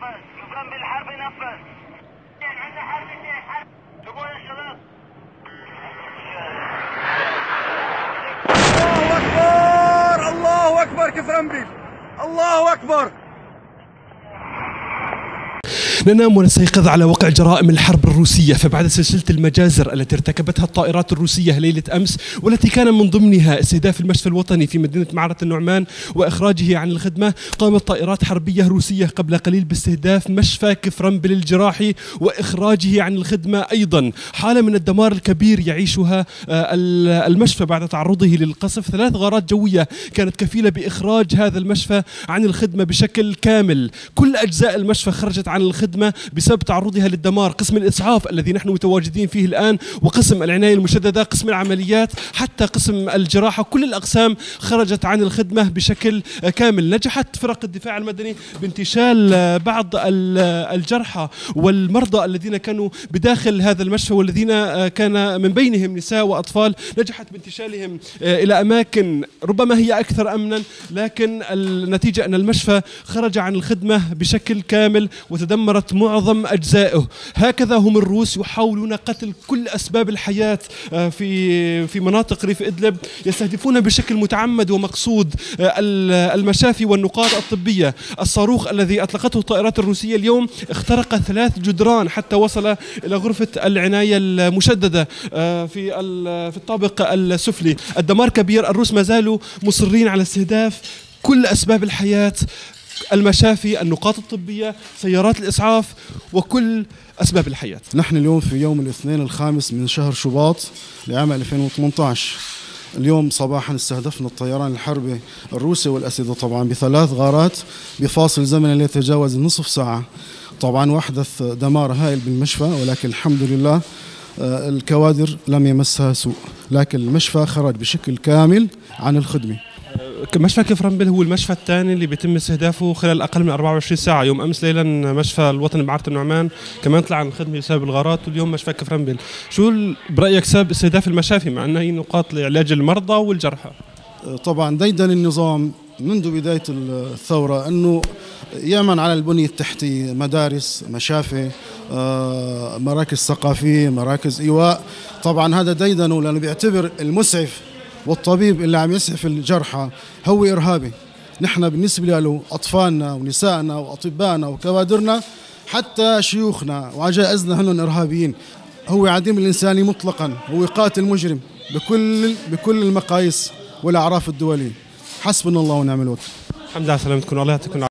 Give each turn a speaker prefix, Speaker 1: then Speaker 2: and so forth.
Speaker 1: نفذ يقام بالحرب نفذ. عندنا حرب اثنين حرب. تقول الشباب.
Speaker 2: الله أكبر الله أكبر كفرنبيل الله أكبر.
Speaker 3: ننام ونستيقظ على وقع جرائم الحرب الروسية. فبعد سلسلة المجازر التي ارتكبتها الطائرات الروسية ليلة أمس، والتي كان من ضمنها استهداف المشفى الوطني في مدينة معرة النعمان وإخراجه عن الخدمة، قامت طائرات حربية روسية قبل قليل باستهداف مشفى كفرنبيل الجراحي وإخراجه عن الخدمة أيضا. حالة من الدمار الكبير يعيشها المشفى بعد تعرضه للقصف. 3 غارات جوية كانت كفيلة بإخراج هذا المشفى عن الخدمة بشكل كامل. كل أجزاء المشفى خرجت عن الخدمة بسبب تعرضها للدمار. قسم الإسعاف الذي نحن متواجدين فيه الآن، وقسم العناية المشددة، قسم العمليات، حتى قسم الجراحة، كل الأقسام خرجت عن الخدمة بشكل كامل. نجحت فرق الدفاع المدني بانتشال بعض الجرحى والمرضى الذين كانوا بداخل هذا المشفى، والذين كان من بينهم نساء وأطفال. نجحت بانتشالهم إلى أماكن ربما هي أكثر أمنا، لكن النتيجة أن المشفى خرج عن الخدمة بشكل كامل وتدمرت معظم أجزائه. هكذا هم الروس يحاولون قتل كل أسباب الحياة في مناطق ريف إدلب. يستهدفون بشكل متعمد ومقصود المشافي والنقاط الطبية. الصاروخ الذي أطلقته الطائرات الروسية اليوم اخترق 3 جدران حتى وصل إلى غرفة العناية المشددة في الطابق السفلي. الدمار كبير. الروس ما زالوا مصرين على استهداف كل أسباب الحياة، المشافي، النقاط الطبية، سيارات الإسعاف، وكل أسباب الحياة.
Speaker 4: نحن اليوم في يوم الاثنين الخامس من شهر شباط لعام 2018. اليوم صباحا استهدفنا الطيران الحربي الروسي والأسد طبعا ب3 غارات بفاصل زمني لا يتجاوز نصف ساعة. طبعا وحدث دمار هائل بالمشفى، ولكن الحمد لله الكوادر لم يمسها سوء، لكن المشفى خرج بشكل كامل عن الخدمة.
Speaker 3: مشفى كفرنبيل هو المشفى الثاني اللي بيتم استهدافه خلال أقل من 24 ساعة. يوم أمس ليلا مشفى الوطني بمعرة النعمان كمان طلع عن الخدمة بسبب الغارات، واليوم مشفى كفرنبيل. شو برأيك سبب استهداف المشافي مع أنها هي نقاط لعلاج المرضى والجرحى؟
Speaker 4: طبعا ديدن النظام منذ بداية الثورة أنه يعمل على البنية التحتية، مدارس، مشافي، مراكز ثقافية، مراكز إيواء. طبعا هذا ديدنه لأنه بيعتبر المسعف والطبيب اللي عم يسعف الجرحى هو إرهابي. نحن بالنسبة له أطفالنا ونسائنا وأطبائنا وكوادرنا حتى شيوخنا وعجائزنا هن إرهابيين. هو عديم الإنساني مطلقا، هو قاتل مجرم بكل المقاييس والأعراف الدولية. حسبنا الله ونعم الوكيل.
Speaker 3: الحمد لله على سلامتكم، الله يعطيكم